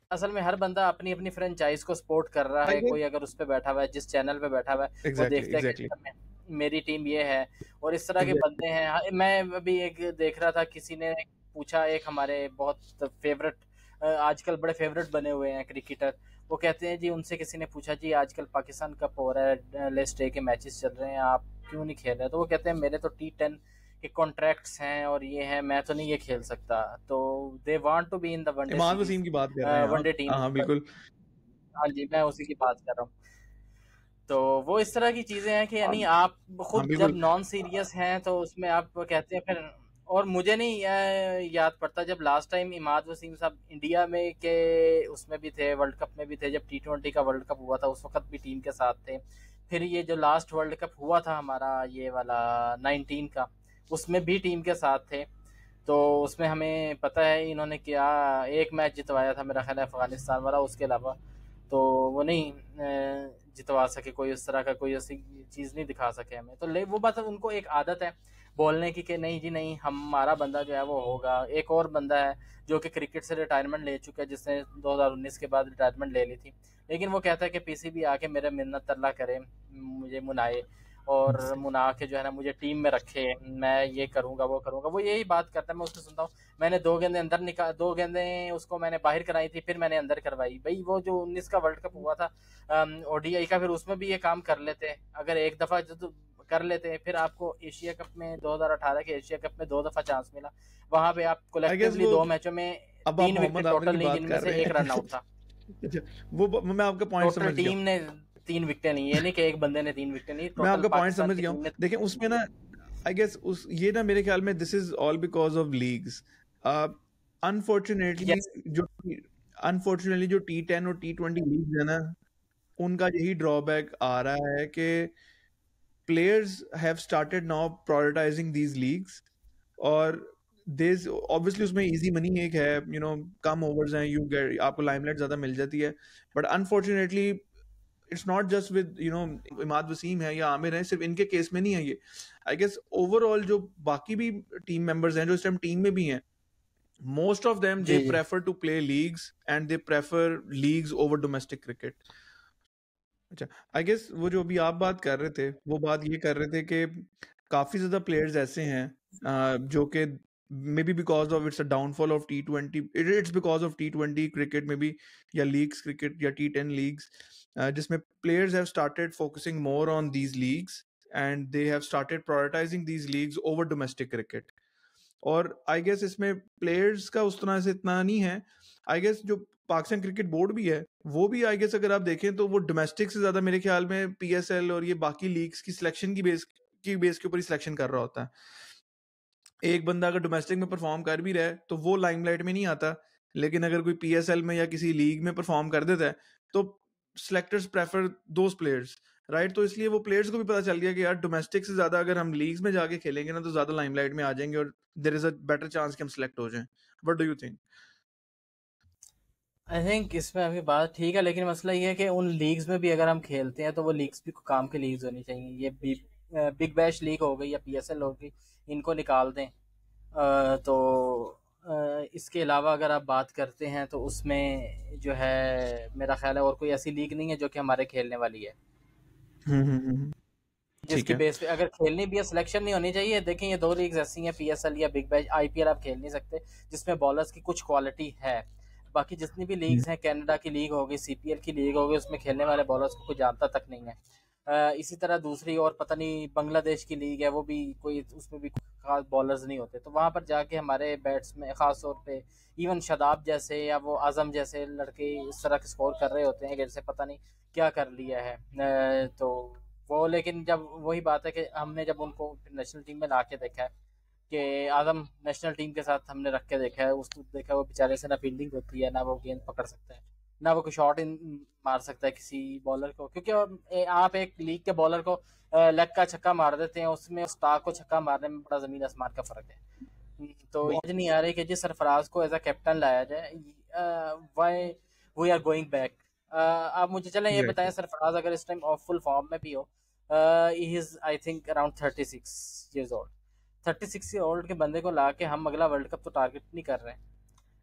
असल में हर बंदा अपनी अपनी फ्रेंचाइज को सपोर्ट कर रहा आई है। गेस कोई अगर उस पे बैठा हुआ है, जिस चैनल पे बैठा हुआ है, वो एग्जैक्टली देखता है कि एग्जैक्टली अच्छा, मेरी टीम ये है, और इस तरह के एग्जैक्टली। बंदे हैं। हाँ, मैं अभी एक देख रहा था, किसी ने पूछा, एक हमारे बहुत फेवरेट, आजकल बड़े फेवरेट बने हुए हैं क्रिकेटर, वो कहते हैं जी, उनसे किसी ने पूछा जी आजकल पाकिस्तान कप हो रहा है, लिस्ट डे के मैचेस चल रहे हैं, आप क्यों नहीं खेल रहे? तो वो कहते हैं मेरे तो T10 के कॉन्ट्रैक्ट्स हैं और ये हैं, मैं तो नहीं ये खेल सकता। तो they want to be in the one day Imad series, Wasim की बात कर रहे हैं आप? One day team. हाँ हाँ बिल्कुल। हाँ जी, मैं उसी की बात कर रहा हूँ। तो वो इस तरह की चीजें हैं कि हाँ यानी आप हाँ खुद जब बिल्कुल। नॉन सीरियस हैं तो उसमें आप कहते हैं फिर। और मुझे नहीं याद पड़ता, जब लास्ट टाइम इमाद वसीम साहब इंडिया में के उसमें भी थे, वर्ल्ड कप में भी थे, जब T20 का वर्ल्ड कप हुआ था उस वक्त भी टीम के साथ थे। फिर ये जो लास्ट वर्ल्ड कप हुआ था हमारा, ये वाला 19 का, उसमें भी टीम के साथ थे। तो उसमें हमें पता है इन्होंने क्या, एक मैच जितवाया था मेरा ख्याल है अफगानिस्तान वाला, उसके अलावा तो वो नहीं जितवा सके, कोई उस तरह का कोई ऐसी चीज़ नहीं दिखा सके हमें। तो ले वो बात, उनको एक आदत है बोलने की कि नहीं जी नहीं, हमारा बंदा जो है वो होगा। एक और बंदा है जो कि क्रिकेट से रिटायरमेंट ले चुका है, जिसने 2019 के बाद रिटायरमेंट ले ली थी, लेकिन वो कहता है कि PCB आके मेरे मिन्नत तरला करे, मुझे मुनाए, और मुना के जो है ना मुझे टीम में रखे, मैं ये करूंगा वो करूंगा, वो यही बात करता है। मैं उसको सुनता हूँ, मैंने 2 गेंदें अंदर निकाल, 2 गेंदें उसको मैंने बाहर कराई थी, फिर मैंने अंदर करवाई। भाई वो जो 19 का वर्ल्ड कप हुआ था ODI का, फिर उसमें भी ये काम कर लेते। अगर एक दफा जो कर लेते हैं, फिर आपको एशिया कप में 2018 के एशिया कप में 2 दफा चांस मिला, वहां पे आप आई गेस कलेक्टिवली वो 2 मैचों में अब आप 3 विकेट मोहम्मद आमिर टोटल की ली, बात जिनमें कर से रहे एक रन हैं। आउट था। अच्छा, वो मैं आपका पॉइंट टोटल समझ गया टीम हूँ। ने 3 विकेटें ली, ये नहीं कि एक बंदे ने 3 विकेटें ली, मैं टोटल आपका पॉइंट पाकिस्तान समझ की गया हूँ। टीम ने देखिए 3 उसमें विकेटें ना, ली। आई गेस उस ये ना मेरे ख्याल में this is all because of leagues. Unfortunately yes. जो अनफॉर्चुनेटली जो T10 और T20 लीग्स है ना, उनका यही ड्रॉबैक आ रहा है कि players have started now prioritizing these leagues, और there's obviously उसमें easy money एक है, कम overs हैं, you get आपको limelight ज़्यादा मिल जाती है, but unfortunately it's not just with Imad Wasim है या आमिर है, सिर्फ इनके केस में नहीं है ये। आई गेस ओवरऑल जो बाकी भी टीम मेंबर्स हैं जो इस टाइम टीम में भी हैं, most of them they ji ji. prefer to play leagues and they prefer leagues over domestic cricket। अच्छा, आई गेस वो जो अभी आप बात कर रहे थे, वो बात ये कर रहे थे कि काफी ज्यादा प्लेयर्स ऐसे हैं जो कि maybe because of it's a downfall of T20, it's because of T20 cricket में भी, या लीग्स क्रिकेट या T10 लीग्स, जिसमें players have started focusing more on these leagues and they have started prioritising these leagues over domestic cricket. और I guess इसमें players का उस तरह से इतना नहीं है। आई गेस जो पाकिस्तान क्रिकेट बोर्ड भी है, वो भी आई गेस अगर आप देखें तो वो डोमेस्टिक से ज्यादा मेरे ख्याल में PSL और ये बाकी लीग्स की सिलेक्शन की बेस के ऊपर ही सिलेक्शन कर रहा होता है। एक बंदा अगर डोमेस्टिक में परफॉर्म कर भी रहा है तो वो लाइमलाइट में नहीं आता, लेकिन अगर कोई PSL में या किसी लीग में परफॉर्म कर देता है तो selectors prefer those players, right. तो इसलिए वो प्लेयर्स को भी पता चल गया कि यार डोमेस्टिक से ज्यादा अगर हम लीग्स में जाके खेलेंगे ना तो ज्यादा लाइमलाइट में आ जाएंगे और there is a better chance कि हम सिलेक्ट हो जाएं। What do you think? I think इसमें अभी बात ठीक है, लेकिन मसला ये है कि उन लीग्स में भी अगर हम खेलते हैं तो वो लीग्स भी काम की लीग्स होनी चाहिए। ये बिग बैश लीग हो गई या PSL हो गई, इनको निकाल दें। तो इसके अलावा अगर आप बात करते हैं तो उसमें जो है मेरा ख्याल है और कोई ऐसी लीग नहीं है जो कि हमारे खेलने वाली है, हम्म। ठीक जिसकी है। बेस पे अगर खेलनी भी है, सिलेक्शन नहीं होनी चाहिए। देखें ये 2 लीग्स ऐसी हैं, PSL या बिग बैश, IPL आप खेल नहीं सकते जिसमें बॉलर्स की कुछ क्वालिटी है। बाकी जितनी भी लीग्स हैं, कनाडा की लीग होगी, CPL की लीग होगी, उसमें खेलने वाले बॉलर्स को कोई जानता तक नहीं है। इसी तरह दूसरी और पता नहीं बांग्लादेश की लीग है, वो भी कोई, उसमें भी खास बॉलर्स नहीं होते। तो वहां पर जाके हमारे बैट्समैन खास तौर पे, इवन शादाब जैसे या वो आजम जैसे लड़के इस तरह के स्कोर कर रहे होते हैं कि जैसे पता नहीं क्या कर लिया है। तो वो, लेकिन जब वही बात है कि हमने जब उनको नेशनल टीम में ला के देखा है, कि आदम नेशनल टीम के साथ हमने रख के देखा है, उसको देखा वो बेचारे से ना फील्डिंग होती है, ना वो गेंद पकड़ सकता है, ना वो कोई शॉट इन मार सकता है किसी बॉलर को, क्योंकि आप एक लीग के बॉलर को लेग का छक्का मार देते हैं, उसमें स्टार को छक्का मारने में बड़ा जमीन आसमान का फर्क है। तो ये नहीं आ रही कि जिस सरफराज को एज अ कैप्टन लाया जाए, why we are going back. आप मुझे चलें ये बताएं, एग्जैक्टली। सरफराज अगर इस टाइम ऑफ फुल फॉर्म में भी हो, he is I think around 36 years old, 36 year old के बंदे को ला के हम अगला वर्ल्ड कप तो टारगेट नहीं कर रहे हैं।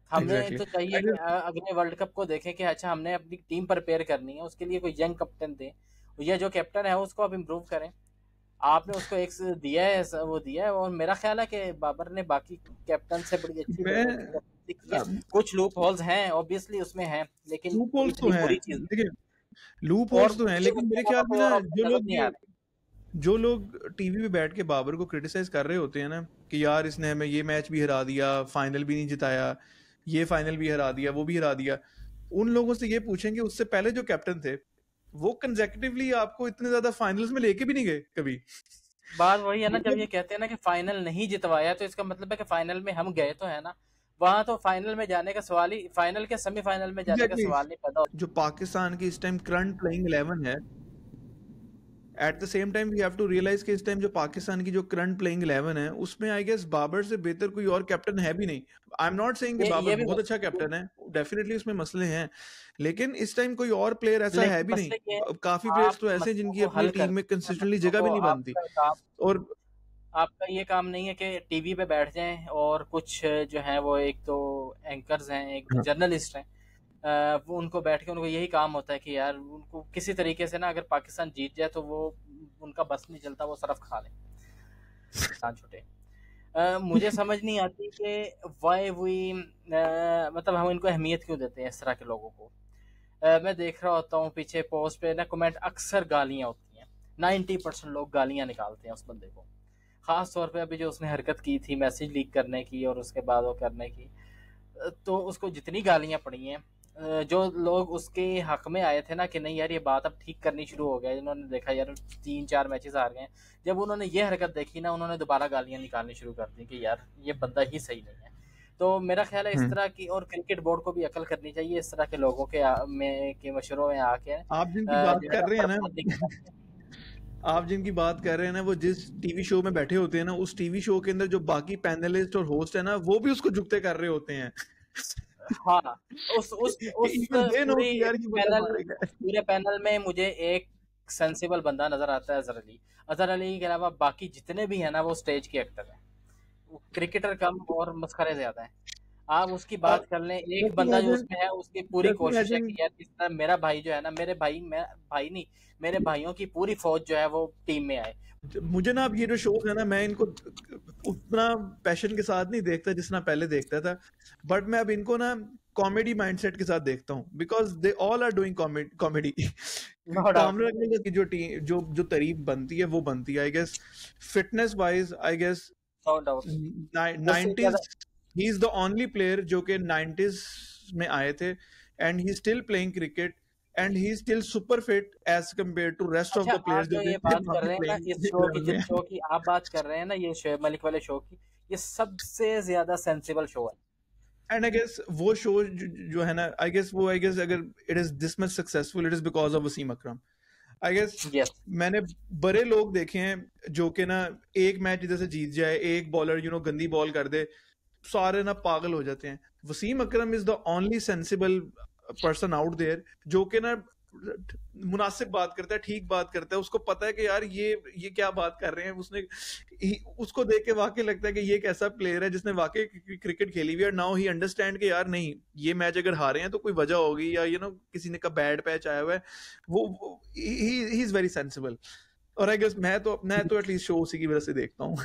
हमें एग्जैक्टली तो चाहिए आई कि गेस अगले वर्ल्ड कप को देखें कि अच्छा हमने अपनी टीम प्रिपेयर करनी है, उसके लिए कोई यंग कैप्टन दें, ये जो कैप्टन है उसको आप इम्प्रूव करें। आपने उसको एक दिया है, वो दिया है, और मेरा ख्याल है कि बाबर ने बाकी कैप्टन से बड़ी अच्छी मैं की है। कुछ लूप होल्स हैं ऑब्वियसली उसमें हैं, लेकिन लूप होल्स तो इतनी हैं, बुरी चीज देखिए लूप और होल्स तो हैं, मुझे लेकिन उसके मेरे अलावा ख्याल में कोई ना और ऑप्शन नजर नहीं आ रहा। जो लोग टीवी पे बैठ के बाबर को क्रिटिसाइज कर रहे होते हैं ना कि यार इसने हमें ये मैच भी हरा दिया, फाइनल भी नहीं जिताया, ये फाइनल भी हरा दिया, वो भी हरा दिया, उन लोगों से ये पूछेंगे उससे पहले जो कैप्टन थे वो कंसेक्यूटिवली आपको इतने ज्यादा फाइनल्स में लेके भी नहीं गए कभी। बात वही है ना, जब ये मतलब कहते हैं ना कि फाइनल नहीं जितवाया, तो इसका मतलब है कि फाइनल में हम गए तो है ना, वहां तो फाइनल में जाने का सवाल ही, फाइनल के सेमीफाइनल में जाने का एग्जैक्टली सवाल नहीं पैदा जो पाकिस्तान की इस टाइम करंट प्लेइंग 11 है, at the same time we have to realise कि इस टाइम जो पाकिस्तान की जो करंट प्लेइंग 11 है उसमें आई गेस बाबर से बेहतर कोई और कैप्टन है भी नहीं। आई एम नॉट सेइंग कि बाबर ये भी बहुत अच्छा कैप्टन है, डेफिनेटली उसमें मसले हैं, लेकिन इस टाइम कोई और प्लेयर ऐसा है लेकिन भी नहीं। मसले ये है, काफी प्लेयर्स आप तो ऐसे हैं मसलों जिनकी को अपनी हल टीम में करते हैं, कंसिस्टेंटली मसलों जगह भी को, नहीं बनती। आपका काम, और आपका ये काम नहीं है कि टीवी पे बैठ जाएं और कुछ जो है वो एक तो एंकर्स हैं, एक हाँ, जर्नलिस्ट हैं, वो उनको बैठ के उनको यही काम होता है कि यार उनको किसी तरीके से ना, अगर पाकिस्तान जीत जाए तो वो उनका बस नहीं चलता, वो सरफ खा ले पाकिस्तान छूटे। मुझे समझ नहीं आती कि वाई वी, मतलब हम इनको अहमियत क्यों देते हैं इस तरह के लोगों को। मैं देख रहा होता हूँ पीछे पोस्ट पे ना कमेंट अक्सर गालियां होती हैं, 90% लोग गालियां निकालते हैं उस बंदे को। खास तौर पे अभी जो उसने हरकत की थी मैसेज लीक करने की और उसके बाद वो करने की, तो उसको जितनी गालियां पड़ी हैं, जो लोग उसके हक में आए थे ना कि नहीं यार ये बात अब ठीक करनी शुरू हो गया, इन्होंने देखा यार 3-4 मैचेस हार गए, जब उन्होंने ये हरकत देखी ना, उन्होंने दोबारा गालियां निकालनी शुरू कर दी कि यार ये बंदा ही सही नहीं है। तो मेरा ख्याल है इस हम्म, तरह की, और क्रिकेट बोर्ड को भी अकल करनी चाहिए इस तरह के लोगों के में के मशवरों में आके, आप जिनकी बात जो है ना कर रहे हैं ना बर्बाद नहीं करना चाहिए। आप जिनकी बात कर रहे हैं ना वो जिस टीवी शो में बैठे होते हैं ना, उस टीवी शो के अंदर जो बाकी पैनलिस्ट और होस्ट है ना वो भी उसको झुकते कर रहे होते हैं। हाँ, उस उस कि उस इवन दे नो पूरी कि यार ये बंदा पैनल मारेगा। उस पूरे पैनल में मुझे एक सेंसिबल बंदा नजर आता है, अजहर अली। अजहर अली के अलावा बाकी जितने भी हैं ना वो स्टेज के एक्टर हैं, वो क्रिकेटर कम और मस्खरे ज्यादा हैं। आप उसकी बात कर लें, एक जस्ट बंदा जो इमेजिन उसमें है उसकी पूरी जस्ट कोशिश है इमेजिन कि यार इस तरह मेरा भाई जो है ना, मेरे भाई, मैं भाई नहीं, मेरे भाइयों की पूरी फौज जो है वो टीम में आए। मुझे ना अब ये जो शोज है ना मैं इनको उतना पैशन के साथ नहीं देखता जितना पहले देखता था, बट मैं अब इनको ना कॉमेडी माइंडसेट के साथ देखता हूँ because they all are doing comedy. No doubt. कामरा की जो टीम जो तारीफ बनती है वो बनती है I guess, fitness wise I guess no doubt. उससे 90s ज्यादा, he is the only player जो कि 90s में आए थे and he still playing cricket and he is still super fit as compare to rest of अच्छा the आप players जो जो कि ये बात कर अभी रहे हैं ना प्लेइंग इस शो की, 11 में जिस है। शो की आप बात कर रहे हैं ना, ये शोएब मलिक वाले शो की, ये सबसे ज्यादा सेंसिबल शो है। एंड आई गेस वो शो जो है ना आई गेस अगर it is this much successful it is because of Wasim Akram I guess. Yes. मैंने बड़े लोग देखे हैं जो कि ना एक मैच इधर से जीत जाए, एक बॉलर गंदी बॉल कर दे, सारे ना पागल हो जाते हैं। Wasim Akram is the only sensible person out there जो कि ना मुनासिब बात करता है, ठीक बात करता है, उसको पता है कि यार ये क्या बात कर रहे हैं। उसको देख के वाकई लगता है कि ये एक ऐसा प्लेयर है जिसने वाकई क्रिकेट खेली हुई है। नाउ ही अंडरस्टैंड कि यार नहीं, ये मैच अगर हारे हैं तो कोई वजह होगी या किसी ने का बैड पैच आया हुआ है। वो ही इज वेरी सेंसिबल। और आई गेस मैं तो एटलीस्ट शो उसी की वजह से देखता हूँ।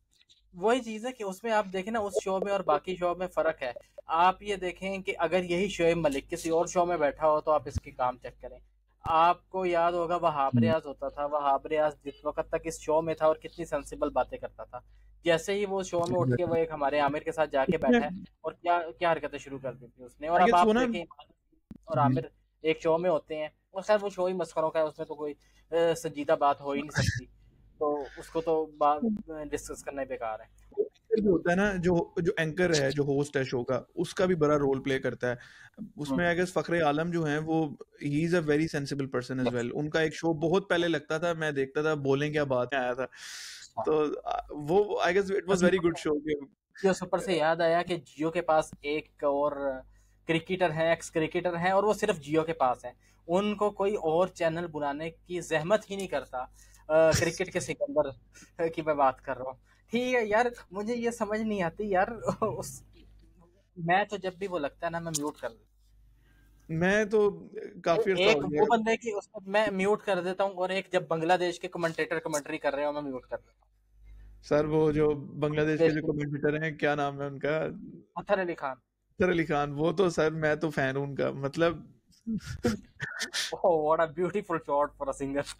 वही चीज है कि उसमें आप देखें ना, उस शो में और बाकी शो में फर्क है। आप ये देखें कि अगर यही शोएब मलिक किसी और शो में बैठा हो तो आप इसके काम चेक करें। आपको याद होगा वहाब रियाज होता था, वहाब रियाज जिस वक्त तक इस शो में था और कितनी सेंसिबल बातें करता था, जैसे ही वो शो में उठ के वो एक हमारे आमिर के साथ जाके बैठा है, और क्या क्या हरकतें शुरू कर दी थी उसने। और आई अब गेस आप वो ना देखें और आमिर एक शो में होते हैं, और खैर वो शो ही मस्खरों का है, उसमें तो कोई संजीदा बात हो ही नहीं सकती, तो उसको तो बात डिस्कस करना ही बेकार है। एंकर भी होता है ना, जो जो एंकर है, जो होस्ट है शो का, उसका भी बड़ा रोल प्ले करता है उसमें। आई गेस फखरे आलम जो हैं वो he is a very sensible person as yes. Well. उनका एक शो बहुत पहले लगता था, मैं देखता था, बोलें क्या बात में आया था। हाँ। तो वो I guess it was very good show. Geo super से याद आया कि जियो के पास एक और क्रिकेटर हैं, एक्स क्रिकेटर हैं, और वो सिर्फ जियो के पास हैं। उनको कोई और चैनल बुलाने की जहमत ही नहीं करता। क्रिकेट के सिकंदर की मैं बात कर रहा हूँ। ठीक है यार, मुझे ये समझ नहीं आती यार उस मैं तो जब भी वो लगता है ना, मैं म्यूट कर देता मैं तो हूँ। काफी अर्सा एक हो वो गया। बंदे की उसको मैं म्यूट कर देता हूँ, और एक जब बांग्लादेश के कमेंटेटर कमेंट्री कर रहे हो, मैं म्यूट कर देता हूँ। सर वो जो बांग्लादेश के बांग्लादेश जो के कमेंटेटर हैं, क्या नाम है उनका? अतर अली खान। सर अली खान, वो तो सर मैं तो फैन हूं उनका, मतलब। Oh what a beautiful shot for a singer.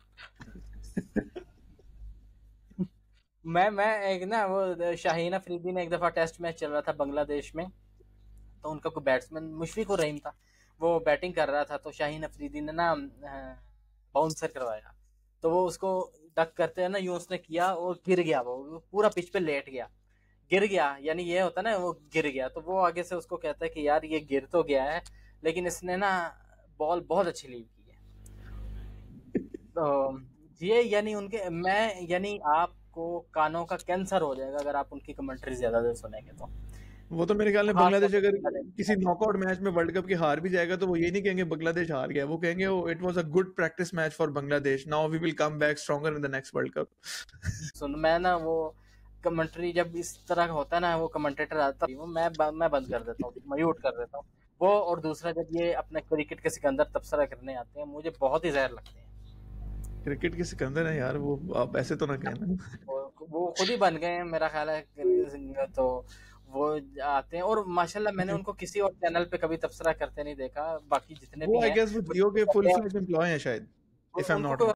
मैं एक ना वो शाहीन अफरीदी ने एक दफा टेस्ट मैच चल रहा था बांग्लादेश में, तो उनका कोई बैट्समैन मुशफिक उर रहीम था, वो बैटिंग कर रहा था, तो शाहीन अफरीदी ने ना बाउंसर करवाया, तो वो उसको डक करते हैं ना, यूं उसने किया और गिर गया, वो पूरा पिच पे लेट गया, गिर गया, यानी ये होता ना वो गिर गया, तो वो आगे से उसको कहता है कि यार ये गिर तो गया है, लेकिन इसने ना बॉल बहुत अच्छी लीव की है। तो ये यानी उनके मैं यानी आपको कानों का कैंसर हो जाएगा अगर आप उनकी कमेंट्री ज्यादा देर सुनेंगे तो, वो तो मेरे ख्याल में खासतौर बांग्लादेश पे अगर बांग्लादेश के किसी साथ। नॉकआउट मैच में वर्ल्ड कप की हार भी जाएगा, तो वो ये नहीं कहेंगे बांग्लादेश हार गया, वो कहेंगे वो it was a good practice match for Bangladesh, now we will come back stronger in the next world cup. सुन, मैं ना वो कमेंट्री जब इस तरह का होता है ना, वो कमेंटेटर आता है, वो मैं बंद कर देता हूँ, म्यूट कर देता हूँ वो। और दूसरा, जब ये अपने क्रिकेट के सिकंदर तबसरा करने आते हैं, मुझे बहुत ही जहर लगते हैं। क्रिकेट के सिकंदर है यार वो, आप ऐसे तो ना कहना। वो खुद ही बन गए हैं मेरा ख्याल है, तो वो आते हैं, और माशाल्लाह मैंने उनको किसी और चैनल पे कभी तबसरा करते नहीं देखा, बाकी जितने वो भी आई हैं गेस वो जियो के फुल फ्लेज एम्प्लॉय हैं शायद, इफ आई एम उनको नॉट कोई